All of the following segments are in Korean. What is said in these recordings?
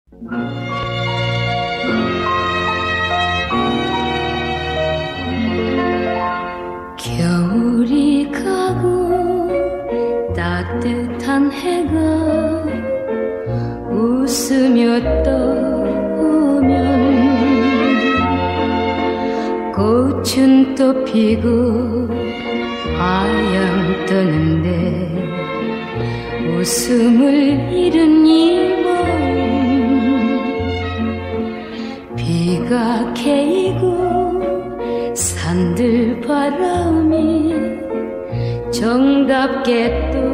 겨울이 가고 따뜻한 해가 웃으며 떠오면 꽃은 또 피고 하양 뜨는데 웃음을 잃은 이 마음 비가 개이고 산들 바람이 정답게 또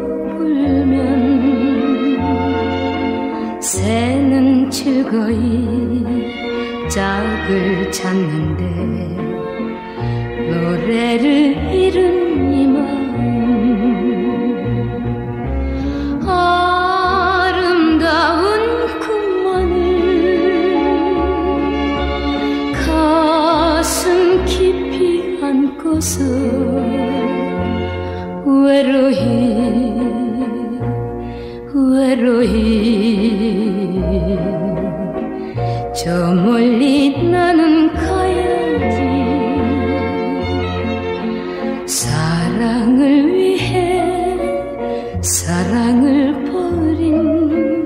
불면 새는 즐거이 짝을 찾는데 노래를 잃은 이 마음 아름다운 꿈만을 가슴 깊이 안고서 외로이 저 멀리 나는 가야지 사랑을 위해 사랑을 버린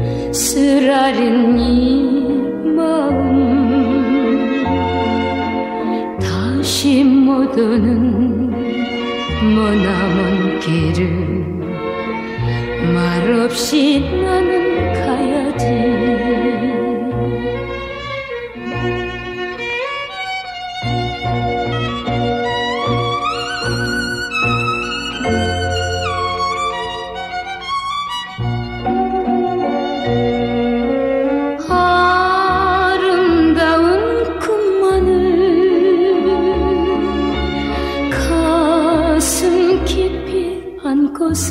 쓰라린 이 마음 다시 못 오는 머나먼 길을 말없이 나는 가야지 아름다운 꿈만을 가슴 깊이 안고서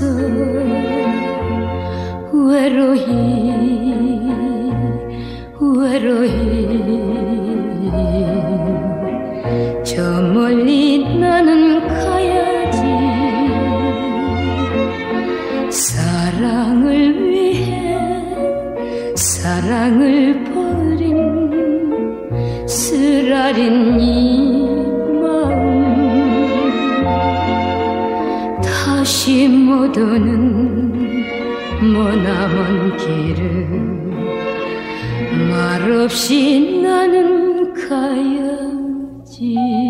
외로이 저 멀리 나는 가야지 사랑을 위해 사랑을 버린 쓰라린 이 마음 다시 못 오는 머나먼 길을 말없이 나는 가야지